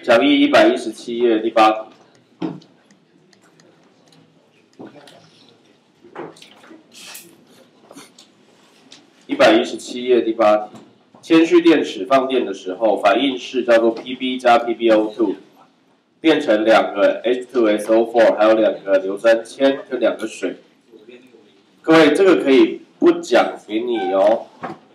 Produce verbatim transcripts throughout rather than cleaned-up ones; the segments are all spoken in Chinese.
讲义一百一十七页第八题。一百一十七页第八题，铅蓄电池放电的时候，反应式叫做 P B 加 P b O 二， 变成两个 H 二 S O 四， 还有两个硫酸铅跟两个水。各位，这个可以不讲给你哦。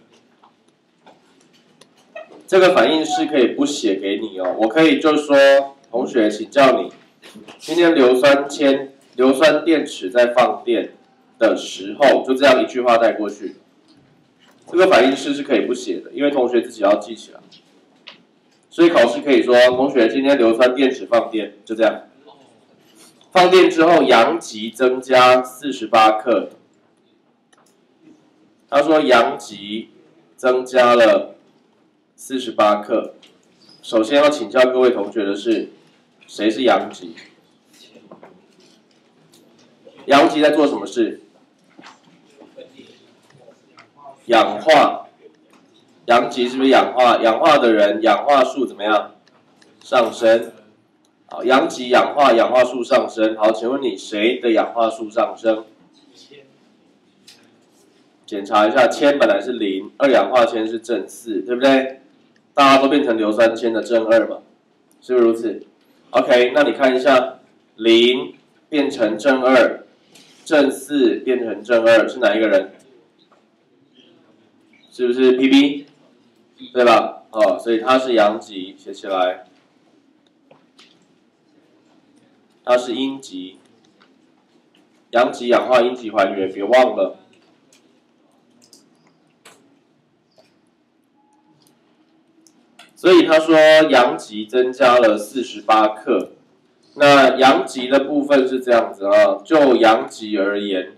这个反应式可以不写给你哦，我可以就说，同学，请教你，今天硫酸铅、硫酸电池在放电的时候，就这样一句话带过去。这个反应式是可以不写的，因为同学自己要记起来。所以考试可以说，同学，今天硫酸电池放电，就这样。放电之后，阳极增加四十八克。他说阳极增加了四十八克。首先要请教各位同学的是，谁是阳极？阳极在做什么事？氧化。阳极是不是氧化？氧化的人，氧化数怎么样？上升。好，阳极氧化，氧化数上升。好，请问你谁的氧化数上升？检查一下，铅本来是零，二氧化铅是正四，对不对？大家都变成硫酸铅的正二嘛，是不是如此 ？OK， 那你看一下，零变成正二，正四变成正二，是哪一个人？是不是 P B？ 对吧？哦，所以它是阳极，写起来。它是阴极，阳极氧化，阴极还原，别忘了。所以他说阳极增加了四十八克，那阳极的部分是这样子啊，就阳极而言，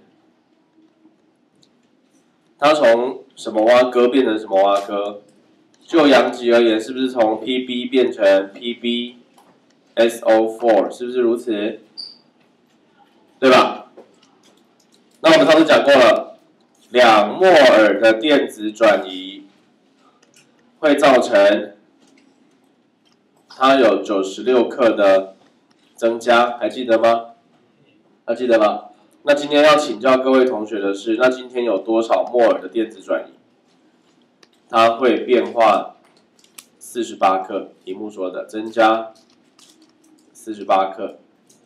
它从什么蛙哥变成什么蛙哥？就阳极而言，是不是从 P B 变成 P B S O 四， 是不是如此？对吧？那我们上次讲过了，两摩尔的电子转移会造成它有九十六克的增加，还记得吗？还记得吗？那今天要请教各位同学的是，那今天有多少摩尔的电子转移？它会变化四十八克，题目说的增加四十八克，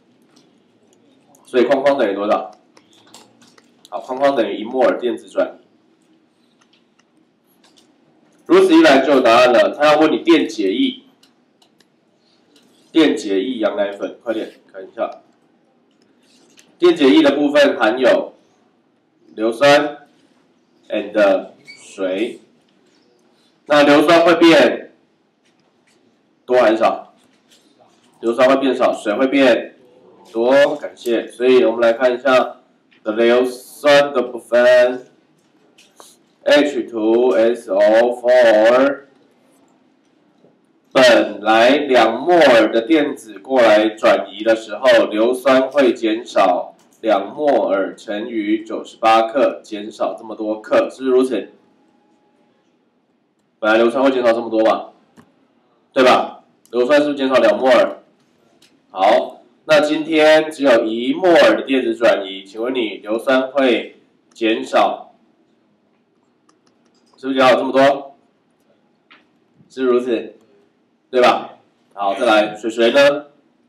所以框框等于多少？好，框框等于一摩尔电子转移。如此一来就有答案了。他要问你电解液，电解液羊奶粉，快点看一下。电解液的部分含有硫酸 and 水。那硫酸会变多还是少？硫酸会变少，水会变多，感谢。所以我们来看一下的硫酸的部分 ，H 二 S O 四， 本来两摩尔的电子过来转移的时候，硫酸会减少两摩尔乘以九十八克，减少这么多克，是不是如此？本来硫酸会减少这么多吧，对吧？硫酸是不是减少两摩尔？好，那今天只有一摩尔的电子转移，请问你硫酸会减少，是不是减少这么多？是不是如此？对吧？好，再来水水呢？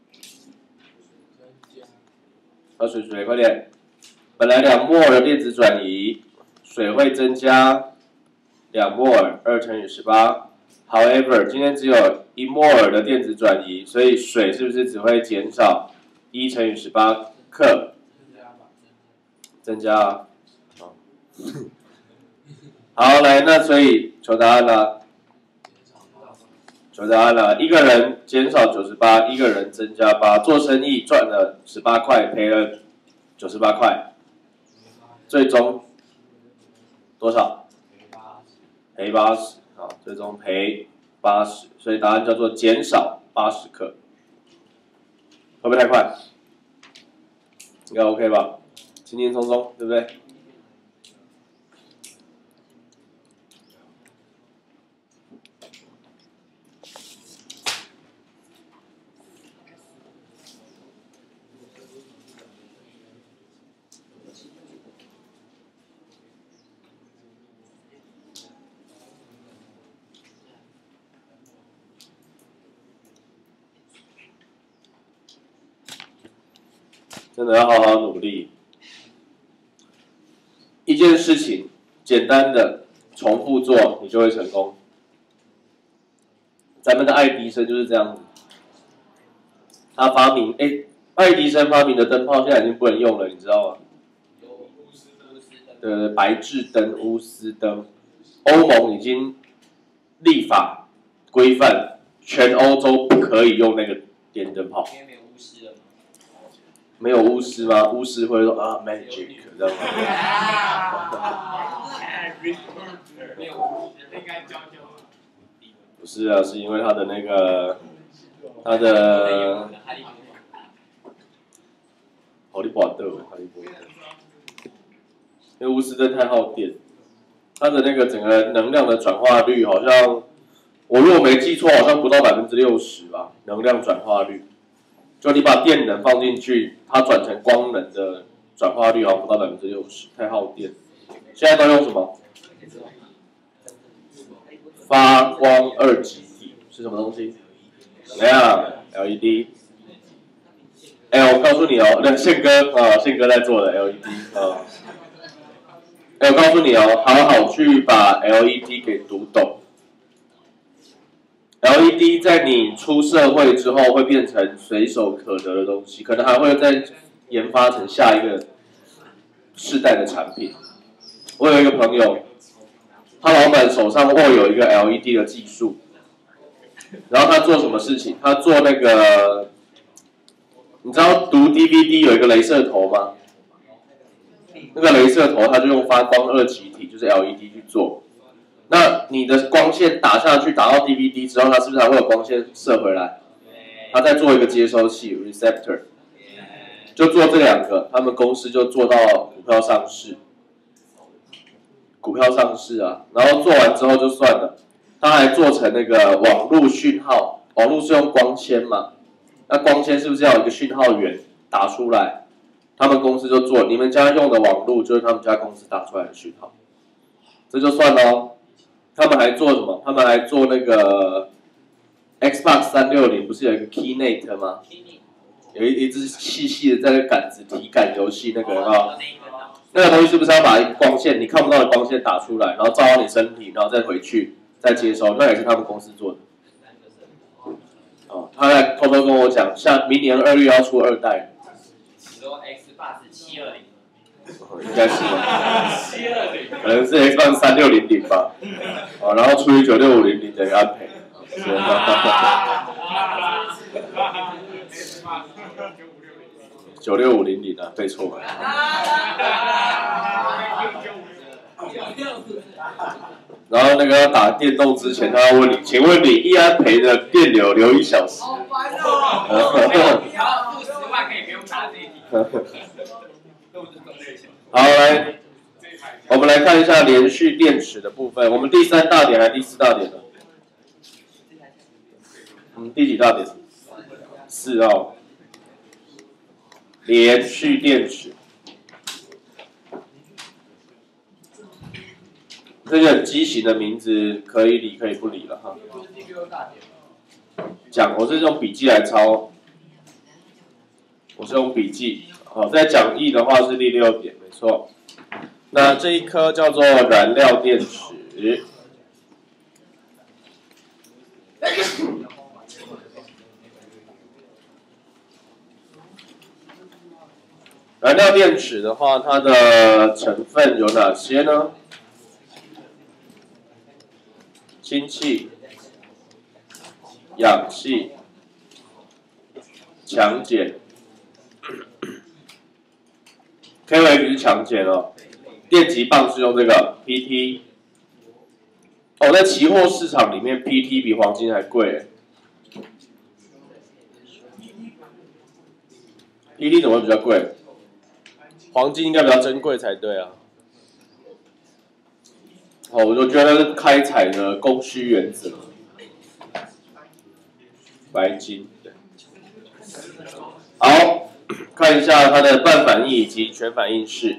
喝水水，快点！本来两摩尔的电子转移，水会增加两摩尔，二乘以十八。However， 今天只有一摩尔的电子转移，所以水是不是只会减少一乘以十八克？增加啊。好，好，来，那所以求答案了。求答案了，一个人减少九十八，一个人增加八，做生意赚了十八块，赔了九十八块，最终多少？赔八十，啊，最终赔八十，所以答案叫做减少八十克，会不会太快？应该 OK 吧？轻轻松松，对不对？ 真的要好好努力。一件事情简单的重复做，你就会成功。咱们的爱迪生就是这样子，他发明，哎，爱迪生发明的灯泡现在已经不能用了，你知道吗？对对，白炽灯、钨丝灯，欧盟已经立法规范，全欧洲不可以用那个电灯泡。 因为没有巫师了吗？ 没有巫师吗？巫师会说啊 magic 这样吗？ 没有巫师，应该教教。 不是啊，是因为他的那个他的好利波特，哈利波特。因为钨丝灯太耗电，它的那个整个能量的转化率好像，我如果没记错，好像不到百分之六十吧，能量转化率。就你把电能放进去，它转成光能的转化率好像不到百分之六十，太耗电。现在都用什么？发光二极体是什么东西？怎么样 ？L E D。哎，我告诉你哦，那宪哥啊，宪哥在做的 L E D 啊。哎，我告诉你哦，好好去把 L E D 给读懂。L E D 在你出社会之后会变成随手可得的东西，可能还会再研发成下一个世代的产品。我有一个朋友，他老板手上握有一个 L E D 的技术，然后他做什么事情？他做那个，你知道读 D V D 有一个雷射头吗？那个雷射头，它就用发光二极体，就是 L E D 去做。那你的光线打下去，打到 D V D 之后，它是不是还会有光线射回来？它再做一个接收器 receptor， 就做这两个，他们公司就做到股票上市。股票上市啊，然后做完之后就算了，他还做成那个网络讯号，网络是用光纤嘛，那光纤是不是要有一个讯号源打出来？他们公司就做，你们家用的网络就是他们家公司打出来的讯号，这就算咯。他们还做什么？他们还做那个 Xbox 三六零，不是有一个 Kinect 吗？有一一只细细的在那个杆子体感游戏那个有没有？那个东西是不是要把光线你看不到的光线打出来，然后照到你身体，然后再回去再接收？那也是他们公司做的。哦，他还偷偷跟我讲，像明年二月要出二代。 你说 Xbox 七二零？ 应该是吧，可能是 Xbox 三六零零吧。哦，然后除以九六五零零等于安培。九六五零零啊，背错了。然后那个要打电动之前，他要问你，请问你一安培的电流流一小时？好烦哦！付十万可以不用打这一题。好，来，我们来看一下连续电池的部分。我们第三大点还是第四大点呢？嗯，第几大点？四哦。连续电池，这个很畸形的名字，可以理可以不理了哈。讲，我是用笔记来抄，我是用笔记。好，在讲义的话是第六点，没错。那这一颗叫做燃料电池。燃料电池的话，它的成分有哪些呢？氢气、氧气、强碱。K O H 是强碱哦，电极棒是用这个 P T。哦，在期货市场里面 ，P T 比黄金还贵。P T 怎么会比较贵？黄金应该比较珍贵才对啊。哦，我就觉得是开采的供需原则。白金。好，看一下它的半反应以及全反应式。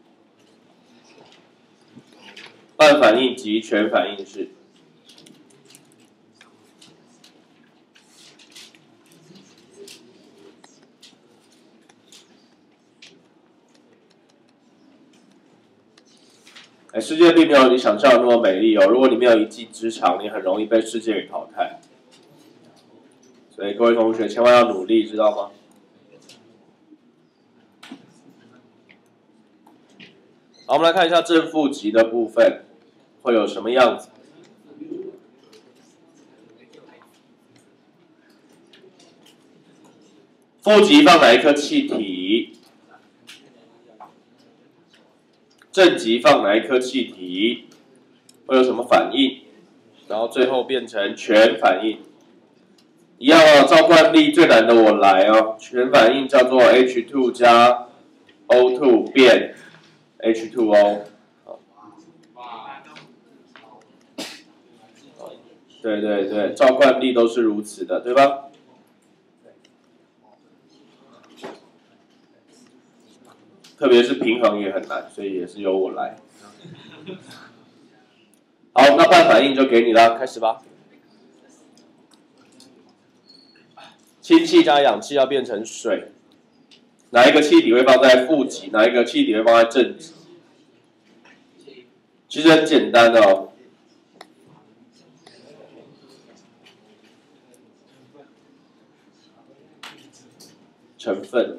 半反应及全反应式。 哎，世界并没有你想象的那么美丽哦。如果你没有一技之长，你很容易被世界给淘汰。所以各位同学千万要努力，知道吗？好，我们来看一下正负极的部分会有什么样子。负极放哪一颗气体？正极放哪一颗气体？会有什么反应？然后最后变成全反应。一样哦，照惯例最难的我来哦。全反应叫做 H 二 加 O 二 变 H 二 O。对对对，照惯例都是如此的，对吧？特别是平衡也很难，所以也是由我来。好，那半反应就给你了，开始吧。氢气加氧气要变成水，哪一个气体会放在负极？哪一个气体会放在正极？其实很简单的哦。成分。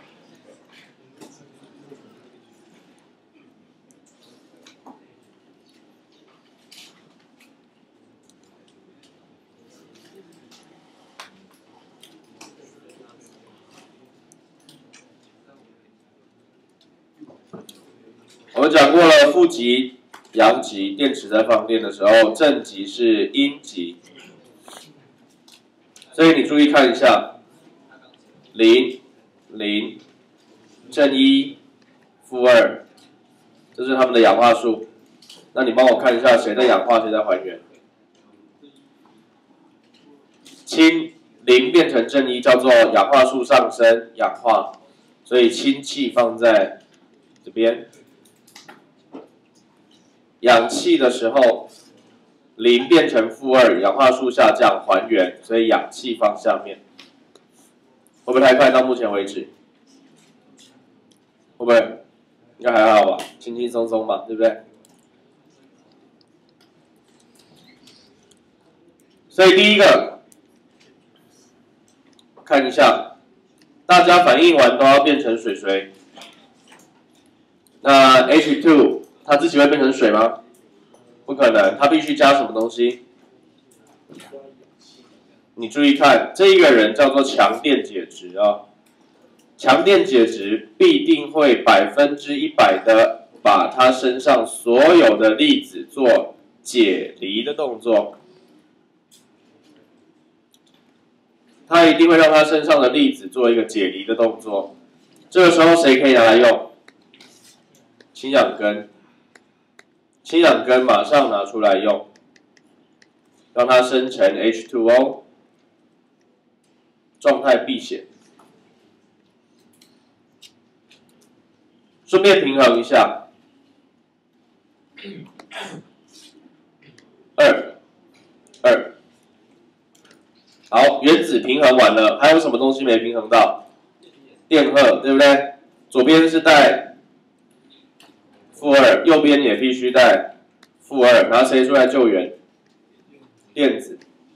我们讲过了，负极、阳极，电池在放电的时候，正极是阴极，所以你注意看一下，零、零、正一、负二，这是它们的氧化数。那你帮我看一下，谁在氧化，谁在还原？氢零变成正一，叫做氧化数上升，氧化，所以氢气放在这边。氧气的时候，零变成负二，氧化数下降，还原，所以氧气放下面。会不会太快？到目前为止，会不会？应该还好吧，轻轻松松嘛，对不对？所以第一个，看一下，大家反应完都要变成水水。那 H 二 它自己会变成水吗？不可能，它必须加什么东西？你注意看，这一个人叫做强电解质啊，强电解质必定会百分之一百的把它身上所有的粒子做解离的动作，它一定会让它身上的粒子做一个解离的动作。这个时候谁可以拿来用？氢氧根，氢氧根马上拿出来用，让它生成 H 二 O。状态避险，顺便平衡一下，二二，好，原子平衡完了，还有什么东西没平衡到？电荷，对不对？左边是带负二，右边也必须带负二，拿谁出来救援？电子。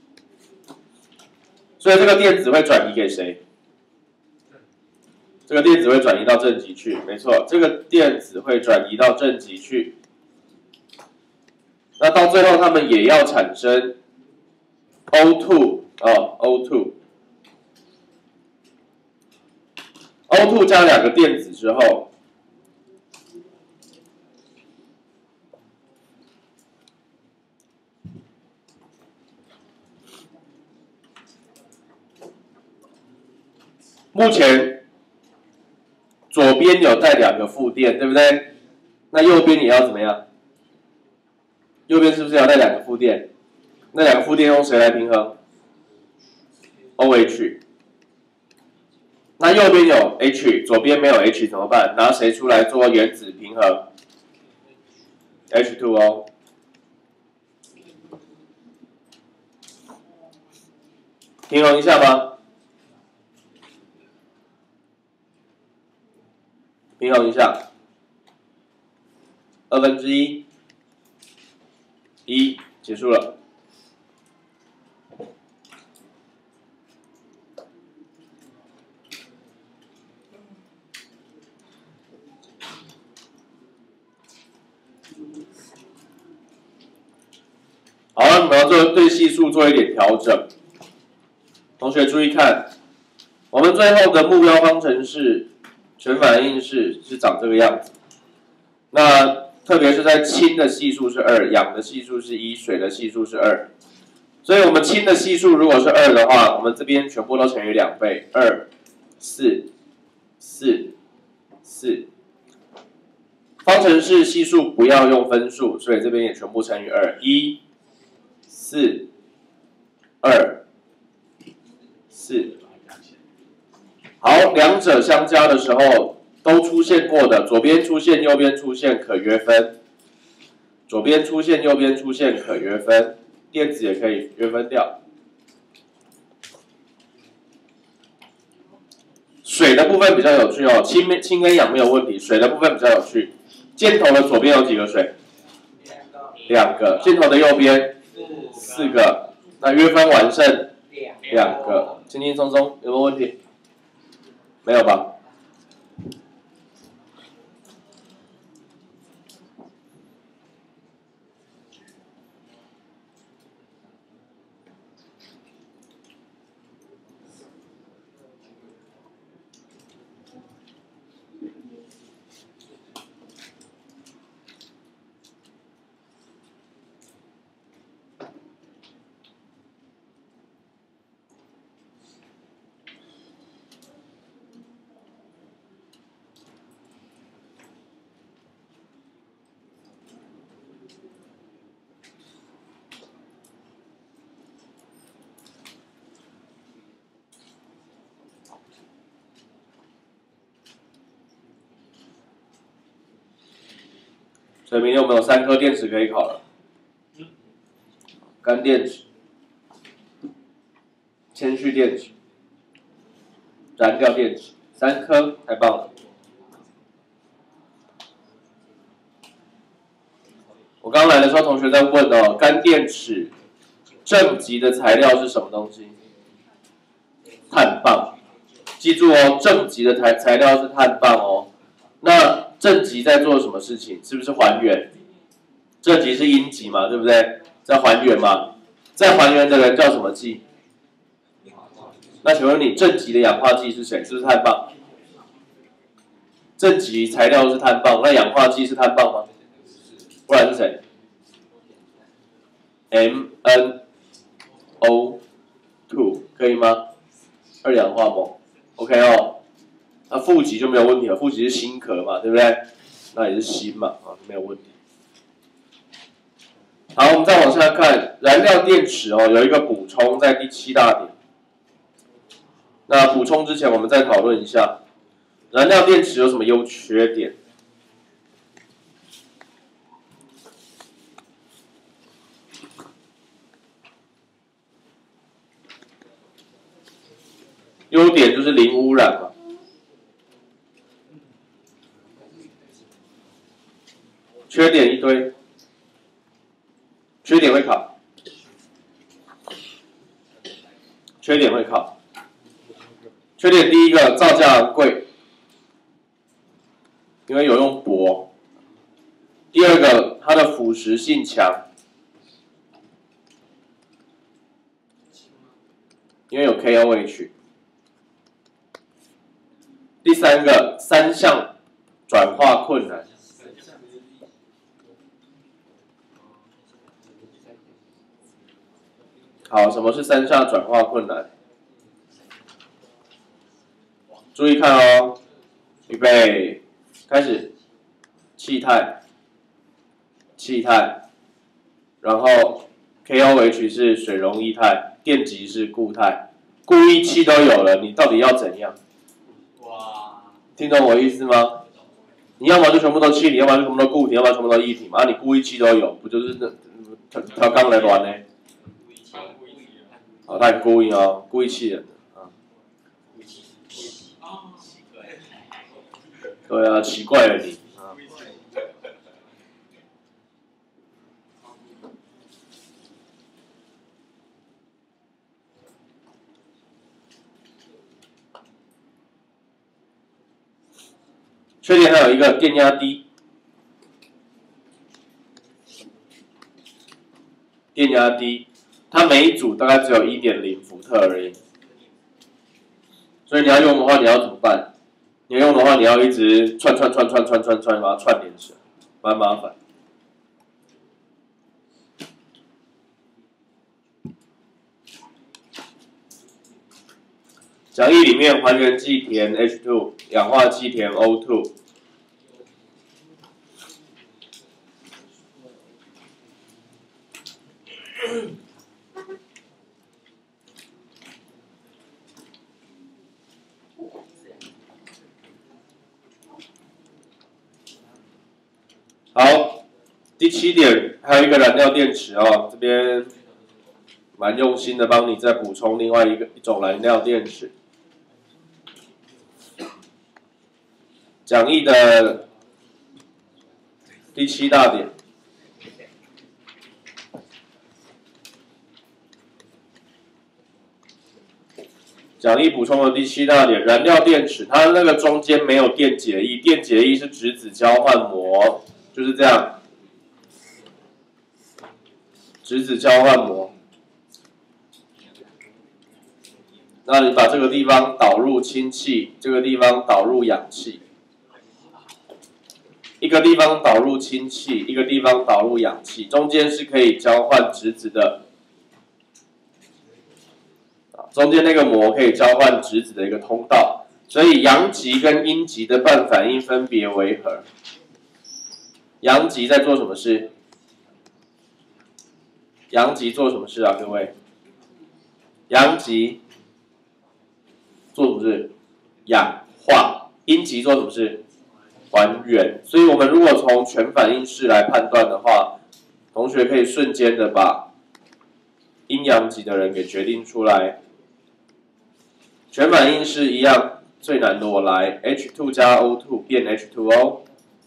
所以这个电子会转移给谁？这个电子会转移到正极去，没错，这个电子会转移到正极去。那到最后，它们也要产生 O 二 哦 ，O 二 O 二 加两个电子之后，目前左边有带两个负电，对不对？那右边也要怎么样？右边是不是要带两个负电？那两个负电用谁来平衡 ？O H。那右边有 H， 左边没有 H 怎么办？拿谁出来做原子平衡 ？H 二 O。平衡一下吗？平衡一下，二分之一一结束了。好了，你们要做对系数做一点调整。同学注意看，我们最后的目标方程式全反应式是长这个样子。那特别是在氢的系数是二，氧的系数是一，水的系数是二。所以我们氢的系数如果是二的话，我们这边全部都乘以两倍，二、四、四、四。方程式系数不要用分数，所以这边也全部乘以二，一、四、二、四。好，两者相加的时候都出现过的，左边出现，右边出现，可约分。左边出现，右边出现，可约分。电子也可以约分掉。水的部分比较有趣哦，氢氢跟氧没有问题，水的部分比较有趣。箭头的左边有几个水？两个。箭头的右边四个。那约分完剩两个，轻轻松松，有没有问题？没有吧？所以明天我们有三颗电池可以考了，干电池、铅蓄电池、燃料电池，三颗，太棒了。我刚来的时候，同学在问哦，干电池正极的材料是什么东西？碳棒。记住哦，正极的材材料是碳棒哦。那正极在做什么事情？是不是还原？正极是阴极嘛，对不对？在还原嘛。在还原的人叫什么剂？那请问你正极的氧化剂是谁？是不是碳棒？正极材料是碳棒，那氧化剂是碳棒吗？不然是谁 ？M N O 二 可以吗？二氧化锰 ，OK 哦。那负极就没有问题了，负极是锌壳嘛，对不对？那也是锌嘛，啊，没有问题。好，我们再往下看，燃料电池哦，有一个补充在第七大点。那补充之前，我们再讨论一下，燃料电池有什么优缺点？优点就是零污染嘛。缺点一堆，缺点会考，缺点会考。缺点第一个，造价昂贵，因为有用铂。第二个，它的腐蚀性强，因为有 K O H。第三个，三相转化困难。好，什么是三相转化困难？注意看哦，预备，开始。气态，气态，然后 K O H 是水溶液态，电极是固态，固液气都有了，你到底要怎样？哇，听懂我意思吗？你要么就全部都气体，要么就全部都固体，要么全部都液体嘛。啊，你固液气都有，不就是那调调缸来乱呢？哦，他很故意哦，故意气人的啊。对啊，奇怪了你啊。 缺点还有一个电压低，电压低，它每一组大概只有 一点零 伏特而已。所以你要用的话，你要怎么办？你要用的话，你要一直串串串串串串串，把它串联起来，蛮麻烦。讲义里面还原剂填 H 二， 氧化剂填 O 二。好，第七点还有一个燃料电池哦，这边蛮用心的，帮你再补充另外一个一种燃料电池。讲义的第七大点，讲义补充的第七大点，燃料电池，它那个中间没有电解液，电解液是质子交换膜，就是这样，质子交换膜。那你把这个地方导入氢气，这个地方导入氧气。一个地方导入氢气，一个地方导入氧气，中间是可以交换质子的，中间那个膜可以交换质子的一个通道，所以阳极跟阴极的半反应分别为何？阳极在做什么事？阳极做什么事啊，各位？阳极做什么事？氧化。阴极做什么事？还原。所以我们如果从全反应式来判断的话，同学可以瞬间的把阴阳极的人给决定出来。全反应式一样，最难的我来 ，H 二 加 O 二 变 H 二 O。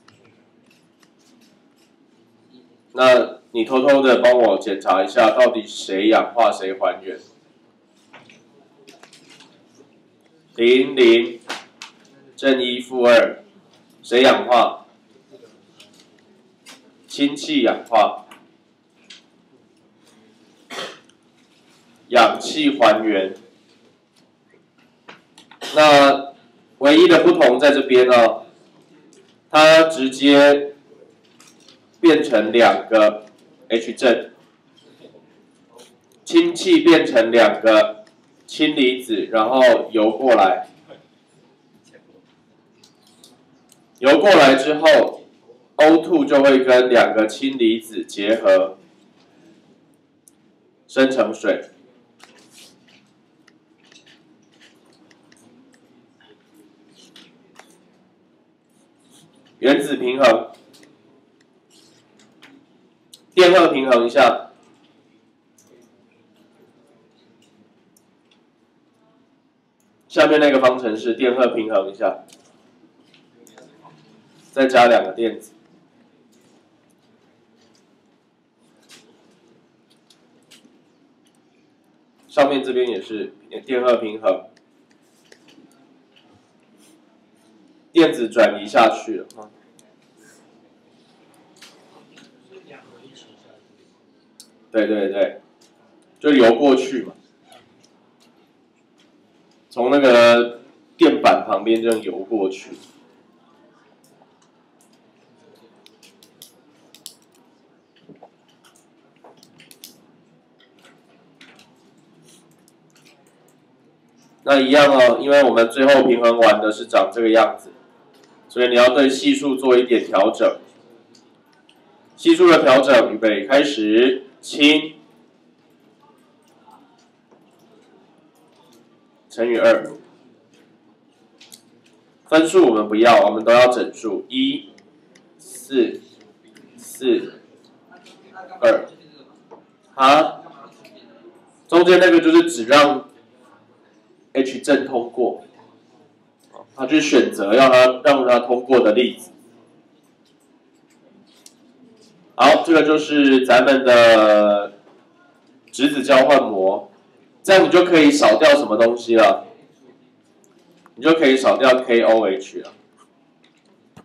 那你偷偷的帮我检查一下，到底谁氧化谁还原？零零正一负二。谁氧化？氢气氧化，氧气还原。那唯一的不同在这边呢，它直接变成两个 H 正，氢气变成两个氢离子，然后游过来。游过来之后 ，O 二 就会跟两个氢离子结合，生成水。原子平衡，电荷平衡一下。下面那个方程式电荷平衡一下。再加两个电子，上面这边也是电荷平衡，电子转移下去了啊。对对对，就游过去嘛，从那个电板旁边这样游过去。那一样哦，因为我们最后平衡完的是长这个样子，所以你要对系数做一点调整。系数的调整，预备开始，氢乘以二，分数我们不要，我们都要整数，一、四、四、二，啊，中间那个就是只让 H 正通过，他去选择要他让他通过的例子。好，这个就是咱们的质子交换膜，这样你就可以少掉什么东西了？你就可以少掉 K O H 了。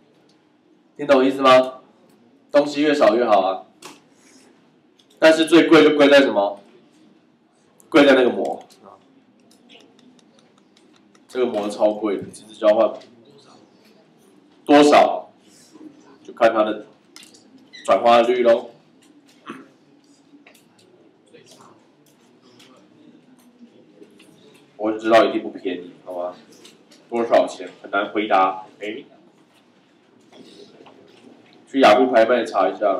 听懂意思吗？东西越少越好啊。但是最贵就贵在什么？贵在那个膜。这个膜超贵的，质子交换多少？就看它的转化率咯。我就知道一定不便宜，好吗？多少钱很难回答。哎，去雅虎拍卖查一下。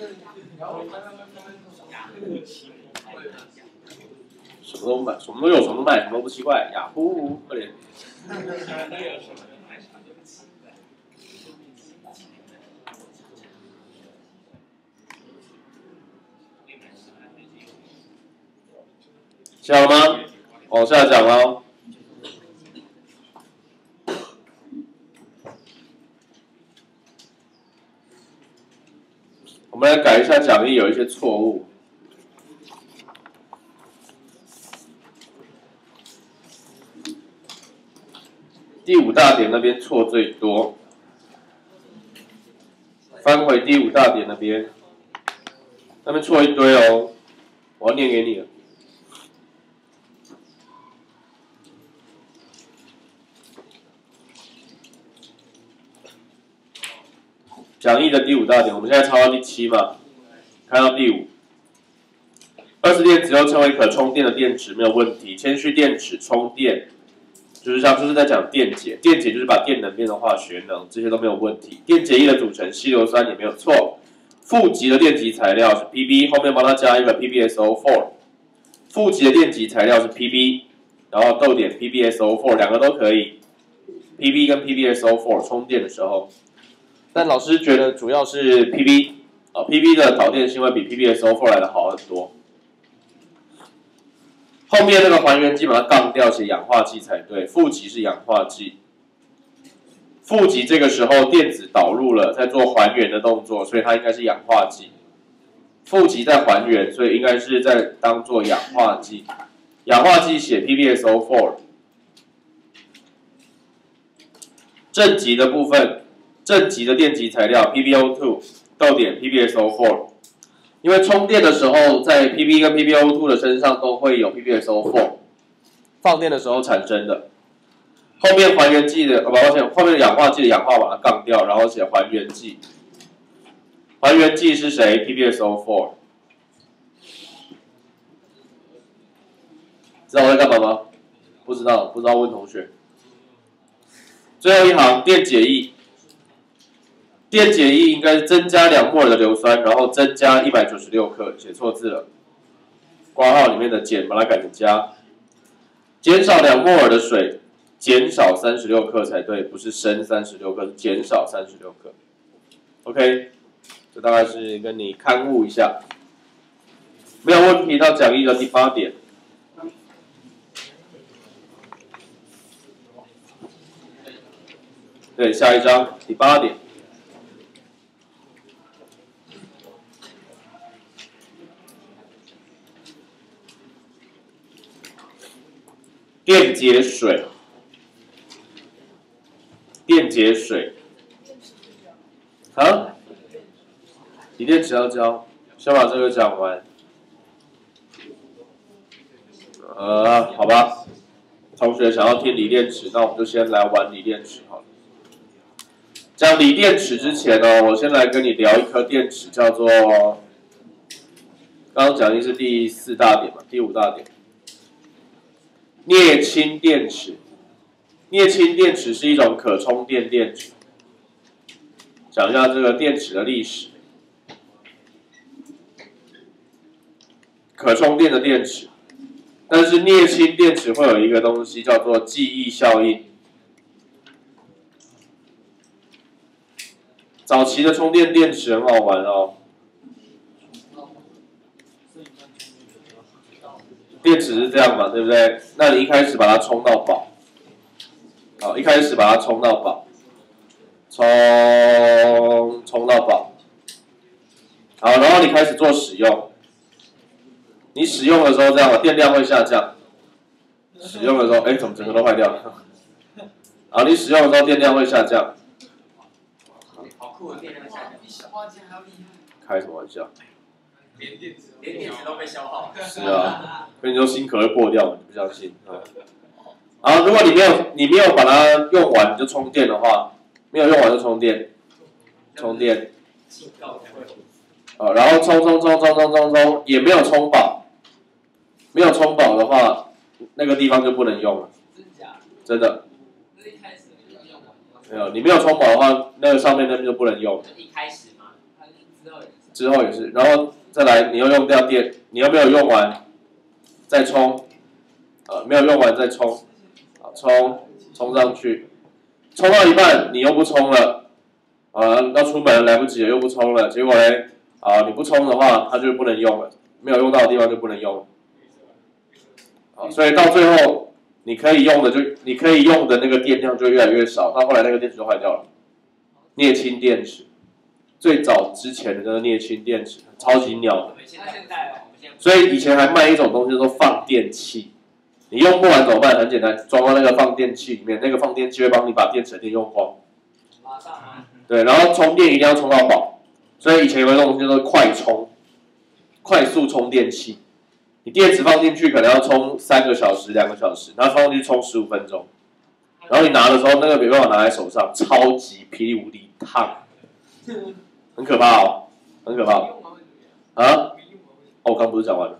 什么都买，什么都有，什么都卖，什么都不奇怪。雅虎，快点。下了吗？往下讲哦。我们来改一下讲义，有一些错误。第五大点那边错最多，翻回第五大点那边，那边错一堆哦，我要念给你了。讲义的第五大点，我们现在抄到第七嘛，看到第五。二次电池又称为可充电的电池，没有问题。铅蓄电池充电，就是像就是在讲电解，电解就是把电能变成化学能，这些都没有问题。电解液的组成，稀硫酸也没有错。负极的电极材料是 P B， 后面帮它加一个 P B S O 四。负极的电极材料是 P B， 然后逗点 P B S O 四， 两个都可以。P B 跟 P B S O 四 充电的时候。但老师觉得主要是 P B 啊 ，P B 的导电性会比 P B S O 四 来的好很多。后面那个还原剂把它杠掉，写氧化剂才对。负极是氧化剂，负极这个时候电子导入了，在做还原的动作，所以它应该是氧化剂。负极在还原，所以应该是在当做氧化剂。氧化剂写 P B S O 四。正极的部分。正极的电极材料 P B O 二 逗点 P B S O 四， 因为充电的时候，在 P B 跟 P B O 二 的身上都会有 P B S O 四， 放电的时候产生的。后面还原剂的，呃，抱歉，后面的氧化剂的氧化把它杠掉，然后写还原剂。还原剂是谁 ？P B S O 四。知道我在干嘛吗？不知道，不知道问同学。最后一行电解液。电解液应该是增加两摩尔的硫酸，然后增加一百九十六克，写错字了。括号里面的减把它改成加，减少两摩尔的水，减少三十六克才对，不是升三十六克，是减少三十六克。OK， 这大概是跟你勘误一下，没有问题。到讲义的第八点。对，下一章第八点。电解水，电解水，啊？锂电池要教，先把这个讲完。呃，好吧，同学想要听锂电池，那我们就先来玩锂电池好了。讲锂电池之前呢，我先来跟你聊一颗电池，叫做，刚刚讲的是第四大点嘛，第五大点。镍氢电池，镍氢电池是一种可充电电池。讲一下这个电池的历史。可充电的电池，但是镍氢电池会有一个东西叫做记忆效应。早期的充电电池很好玩哦。电池是这样嘛，对不对？那你一开始把它充到饱，好，一开始把它充到饱，充充到饱，好，然后你开始做使用，你使用的时候这样嘛，电量会下降。使用的时候，哎，怎么整个都坏掉了？好，你使用的时候电量会下降。 库的电量下降。 比小花姐还要厉害。 开什么玩笑？ 连电池连电池都被消耗。 是啊，跟你说芯壳会破掉，你不相信啊？然后如果你没有你没有把它用完，你就充电的话，没有用完就充电，充电。啊，然后充充充充充充充，也没有充饱，没有充饱的话，那个地方就不能用了。 真假？ 真的。 那一开始就要用完。 没有，你没有充饱的话，那个上面那边就不能用。 一开始吗？ 还是之后也是？ 之后也是，然后再来，你又用掉电，你又没有用完，再充，呃，没有用完再充，啊，充，充上去，充到一半你又不充了，啊，要出门来不及了又不充了，结果呢，啊，你不充的话，它就不能用了，没有用到的地方就不能用，啊，所以到最后你可以用的就你可以用的那个电量就越来越少，到后来那个电池就坏掉了，镍氢电池。最早之前的那个镍氢电池，超级鸟的。所以以前还卖一种东西叫做放电器，你用不完怎么办？很简单，装到那个放电器里面，那个放电器会帮你把电池的电用光。 马上吗？ 对，然后充电一定要充到饱。所以以前有一种东西叫做快充，快速充电器。你电池放进去可能要充三个小时、两个小时，然后放进去充十五分钟，然后你拿的时候那个没办法拿在手上，超级霹雳无敌烫。很可怕哦，很可怕哦。啊？哦，我刚不是讲完了。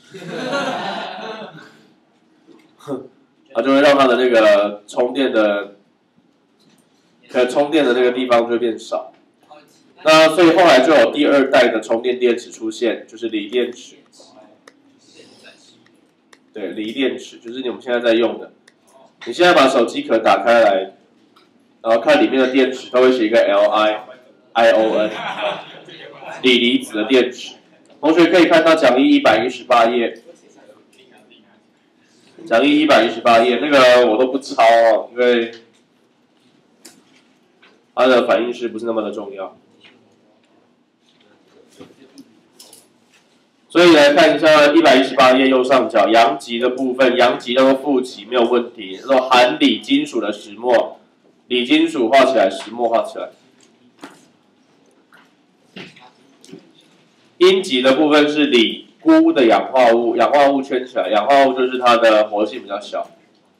它就会让它的那个充电的，可充电的那个地方就会变少。那所以后来就有第二代的充电电池出现，就是锂电池。对，锂电池就是你们现在在用的。你现在把手机壳打开来，然后看里面的电池，都会写一个 L I。I O N， 锂离子的电池，同学可以看到讲义一百一十八页，讲义一百一十八页，那个我都不抄哦，因为它的反应式不是那么的重要。所以来看一下一百一十八页右上角阳极的部分，阳极叫做负极，没有问题。叫做含锂金属的石墨，锂金属画起来，石墨画起来。阴极的部分是锂钴的氧化物，氧化物圈起来，氧化物就是它的活性比较小。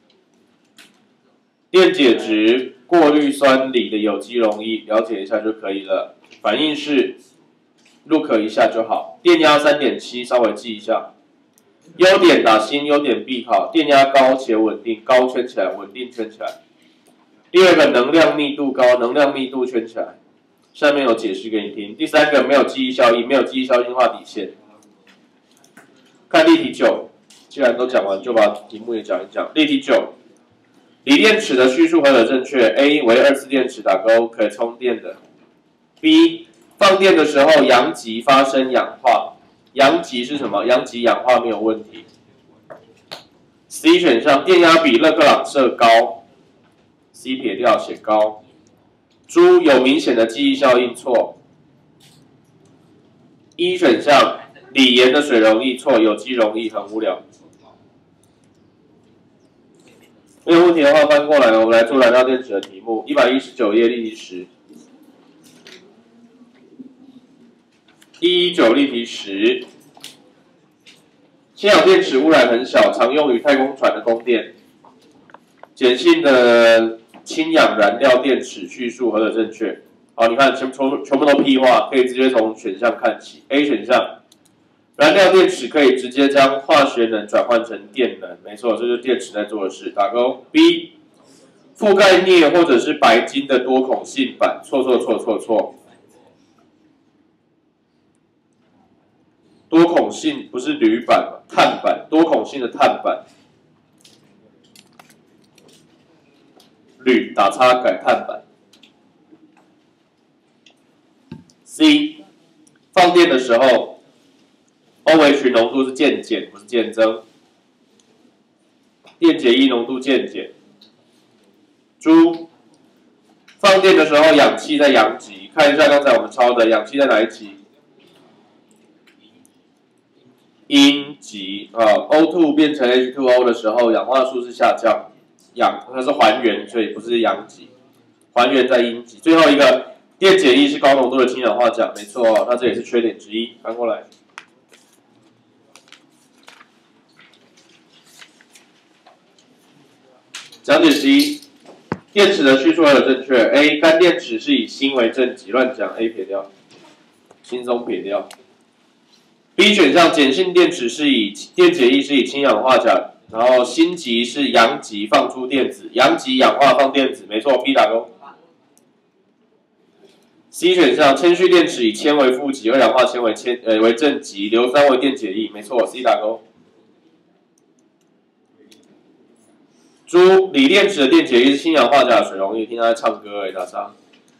电解质过氯酸锂的有机溶液，了解一下就可以了。反应式 look 一下就好。电压 三点七， 稍微记一下。优点打星，优点必考。电压高且稳定，高圈起来，稳定圈起来。第二个能量密度高，能量密度圈起来。下面有解释给你听。第三个没有记忆效应，没有记忆效应画底线。看例题九，既然都讲完，就把题目也讲一讲。例题九，锂电池的叙述何者正确 ？A 为二次电池打勾，可以充电的。B 放电的时候阳极发生氧化，阳极是什么？阳极氧化没有问题。C 选项电压比勒克朗设高 ，C 撇掉写高。猪有明显的记忆效应错。一选项锂盐的水溶液错，有机溶液很无聊。没有问题的话翻过来，我们来做燃料电池的题目，一百一十九页例题十。一一九例题十，氢氧电池污染很小，常用于太空船的供电。碱性的氢氧燃料电池叙述何者正确？好，你看全全全部都屁话，可以直接从选项看起。A 选项，燃料电池可以直接将化学能转换成电能，没错，这就是电池在做的事，打勾。B 覆盖镍或者是白金的多孔性板，错错错错错。多孔性不是铝板，碳板，多孔性的碳板。铝打叉改碳板。C 放电的时候 ，OH 浓度是渐减，不是渐增。电解液浓度渐减。猪放电的时候，氧气在阳极，看一下刚才我们抄的氧气在哪一极？阴极啊 ，O 二 变成 H 二 O 的时候，氧化数是下降，氧它是还原，所以不是阳极，还原在阴极。最后一个电解液是高浓度的氢氧化钾，没错，那这也是缺点之一。翻过来。讲解之一，电池的叙述有正确。A. 干电池是以锌为正极，乱讲 A 撇掉，轻松撇掉。B 选项碱性电池是以电解液是以氢氧化钾，然后锌极是阳极放出电子，阳极氧化放电子，没错 ，B 打勾。C 选项铅蓄电池以铅为负极，二氧化铅为铅呃为正极，硫酸为电解液，没错 ，C 打勾。猪锂电池的电解液是氢氧化钾水溶液，听他在唱歌而已，打叉。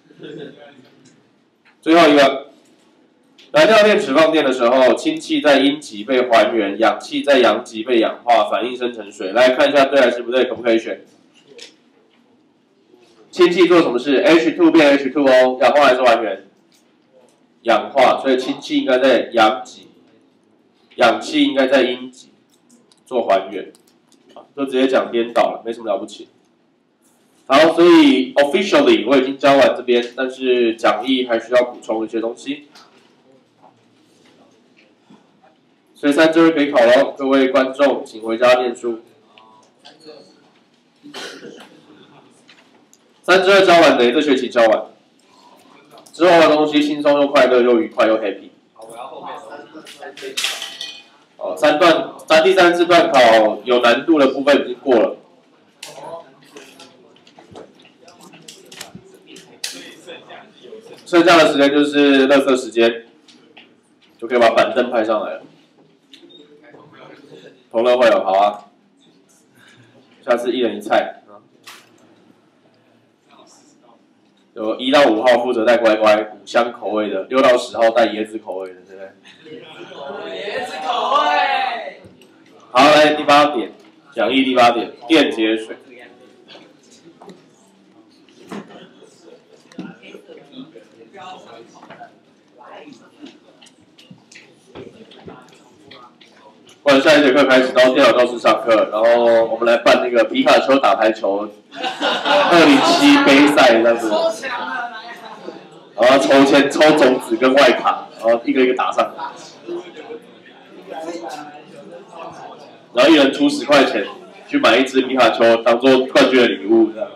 最后一个，燃料电池放电的时候，氢气在阴极被还原，氧气在阳极被氧化，反应生成水。来看一下对还是不对，可不可以选？氢气做什么事 ？H 二 变 H 二 O， 氧化还是还原？氧化，所以氢气应该在阳极，氧气应该在阴极做还原。就直接讲颠倒了，没什么了不起。好，所以 officially 我已经教完这边，但是讲义还需要补充一些东西。所以三之二可以考咯，各位观众请回家念书。三之二教完等于这学期教完，之后的东西轻松又快乐又愉快又 happy。 好，我要后面三哦，三段，三第三次段考有难度的部分已经过了。剩下的时间就是垃圾时间，就可以把板凳拍上来了。同乐会有好啊，下次一人一菜啊。有一到五号负责带乖乖，五香口味的；六到十号带椰子口味的，对不对？ 椰子口味。 好，来第八点，讲义第八点，电解水。或者下一节课开始到电脑教室上课，然后我们来办那个皮卡丘打排球二零七杯赛这样子，然后抽签抽种子跟外卡，然后一个一个打上来，然后一人出十块钱去买一只皮卡丘当做冠军的礼物这样。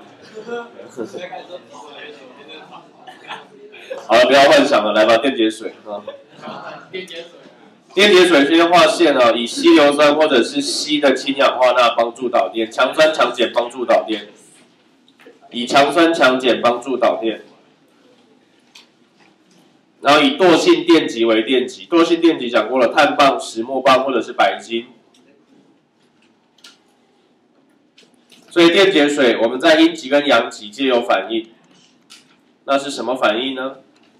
好了，不要幻想了，来吧，电解水啊。 电解水。 电解水是用化线啊，以稀硫酸或者是稀的氢氧化钠帮助导电，强酸强碱帮助导电，以强酸强碱帮助导电，然后以惰性电极为电极，惰性电极讲过了，碳棒、石墨棒或者是白金。所以电解水我们在阴极跟阳极皆有反应，那是什么反应呢？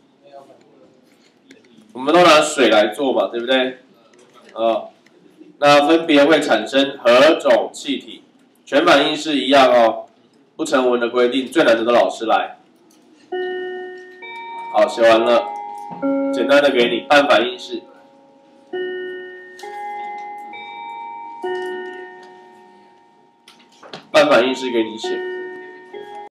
我们都拿水来做嘛，对不对？啊，那分别会产生何种气体？全反应式一样哦，不成文的规定，最难的都老师来。好，写完了，简单的给你半反应式。半反应式给你写。